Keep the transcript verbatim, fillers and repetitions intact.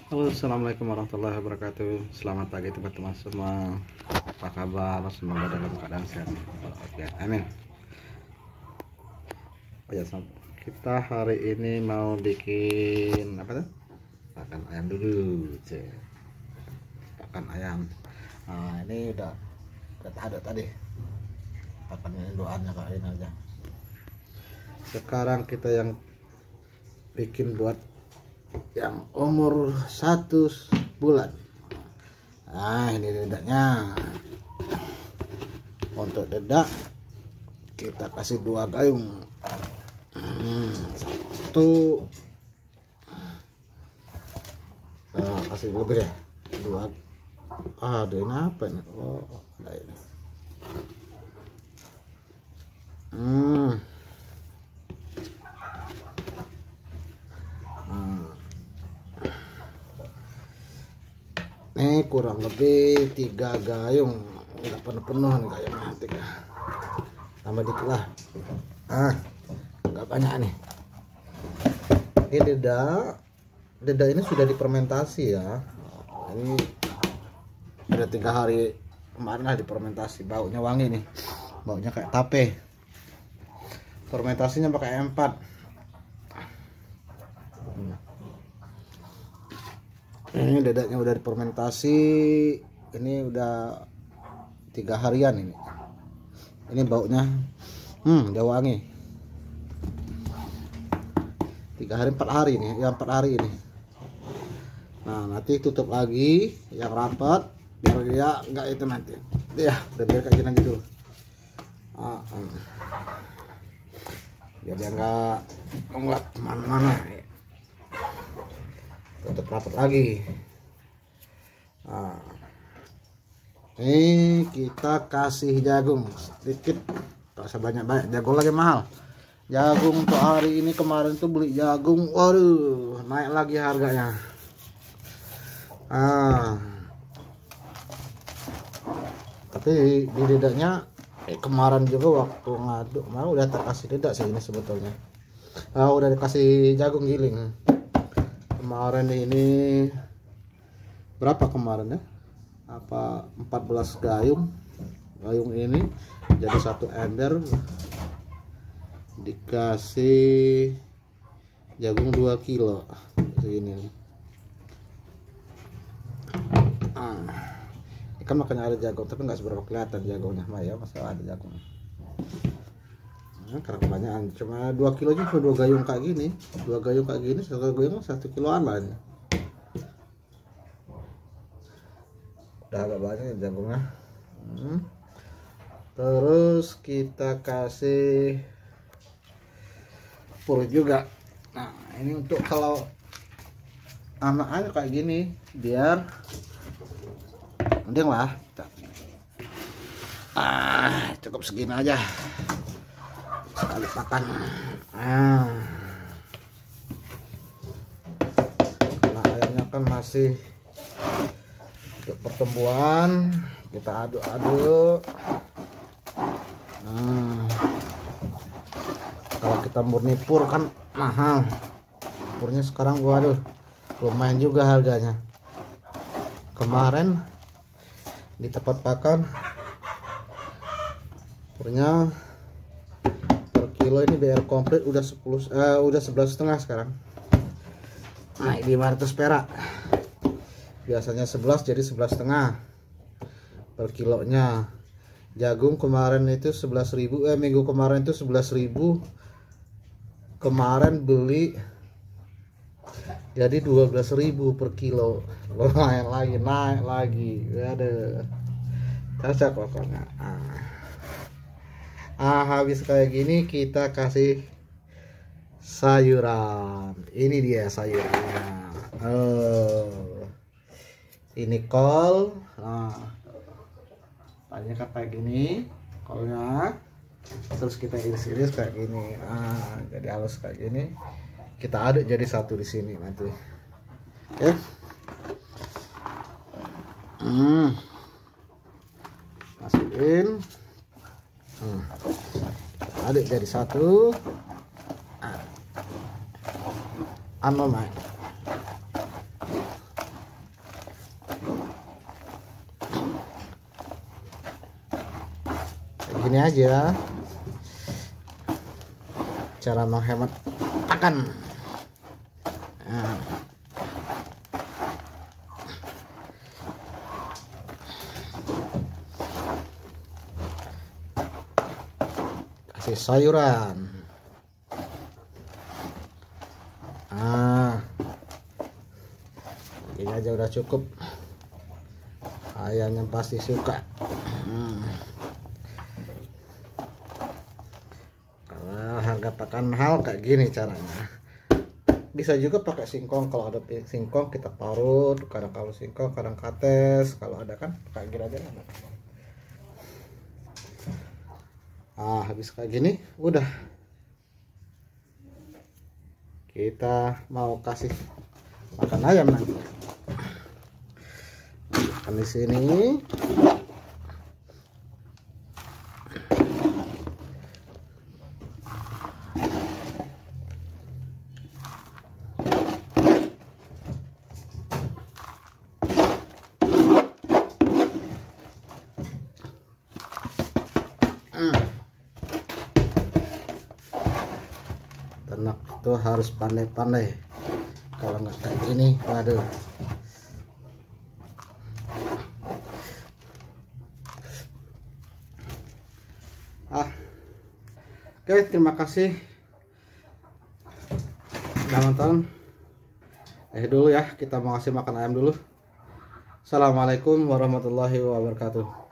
Halo, assalamualaikum warahmatullahi wabarakatuh. Selamat pagi teman-teman semua. Apa kabar? Semoga dalam keadaan sehat walafiat. Amin. Oh ya, sob. Kita hari ini mau bikin apa tuh? Pakan ayam dulu, cek. Pakan ayam. Nah, ini udah udah ada tadi. Pakan ini doanya kalian aja. Sekarang kita yang bikin buat yang umur satu bulan. Nah, ini dedaknya. Untuk dedak kita kasih dua gayung. Hmm, satu. Nah, kasih lebih ya. Dua. Ah, ada ini apa ini? Oh, ada ini. Hmm. Ini kurang lebih tiga gayung, nggak penuh-penuh nih gayung nanti, tambah dikit lah. Ah, nggak banyak nih. Ini deda, deda ini sudah difermentasi ya. Ini ada tiga hari kemarin lah difermentasi, baunya wangi nih, baunya kayak tape. Fermentasinya pakai empat. Ini dedaknya udah difermentasi, ini udah tiga harian ini. Ini baunya, hmm, udah wangi. Tiga hari empat hari nih, ya empat hari ini. Nah, nanti tutup lagi yang rapat biar dia nggak itu nanti. Ya, udah biar kayak gini aja dulu. Ah, ah. Biar dia nggak nggak kemana-mana. Tutup rapat lagi. Nah, ini kita kasih jagung sedikit, tak usah banyak-banyak, jagung lagi mahal. Jagung untuk hari ini, kemarin tuh beli jagung, waduh, naik lagi harganya. Ah, tapi di dedaknya eh, kemarin juga waktu ngaduk mau udah tak kasih dedak sih ini sebetulnya. Ah, udah dikasih jagung giling. Kemarin ini berapa kemarin ya? Apa empat belas gayung. Gayung ini jadi satu ember dikasih jagung dua kilo segini nih. Ah, ikan makanya ada jagung tapi nggak seberapa kelihatan jagungnya, mah ya masa ada jagung. Nah, karena kebanyakan cuma dua kilo aja, dua gayung kayak gini, dua gayung kayak gini, satu gayung satu kiloan lah ini. Udah agak banyak ya jagungnya. Hmm. Terus kita kasih pur juga. Nah, ini untuk kalau anak-anak kayak gini biar mending lah. Ah, cukup segini aja sekali pakan. Ah, karena ayamnya kan masih untuk pertumbuhan, kita aduk-aduk. Nah, kalau kita murni pur kan mahal, purnya sekarang waduh lumayan juga harganya. Kemarin di tempat pakan purnya per kilo ini B R komplit udah sepuluh eh, udah sebelas setengah sekarang, naik lima ratus perak. Biasanya sebelas jadi sebelas setengah per kilonya. Jagung kemarin itu sebelas ribu, eh minggu kemarin itu sebelas ribu. Kemarin beli jadi dua belas ribu per kilo. Lumayan lagi, naik lagi. Ada cocok pokoknya. Ah. ah habis kayak gini kita kasih sayuran. Ini dia sayurannya. Oh, ini kol. Nah, tadinya kayak gini kolnya, terus kita iris-iris kayak gini. Ah, jadi halus kayak gini. Kita aduk jadi satu di sini nanti. Oke. Hmm. Masukin. Hmm. Kita aduk jadi satu. Ah. Anu, Mas. aja cara menghemat pakan. Nah. Kasih sayuran. Nah, ini aja udah cukup. Ayamnya pasti suka. Hmm. Kalau harga pakan mahal kayak gini caranya. Bisa juga pakai singkong, kalau ada singkong kita parut, kadang kalau singkong kadang kates, kalau ada kan kayak gini aja. Ah, habis kayak gini udah kita mau kasih makan ayam nanti. Makan di sini. Ternak itu harus pandai-pandai, kalau nggak kayak gini waduh. Ah, oke, terima kasih udah nonton. Eh dulu ya, kita mau kasih makan ayam dulu. Assalamualaikum warahmatullahi wabarakatuh.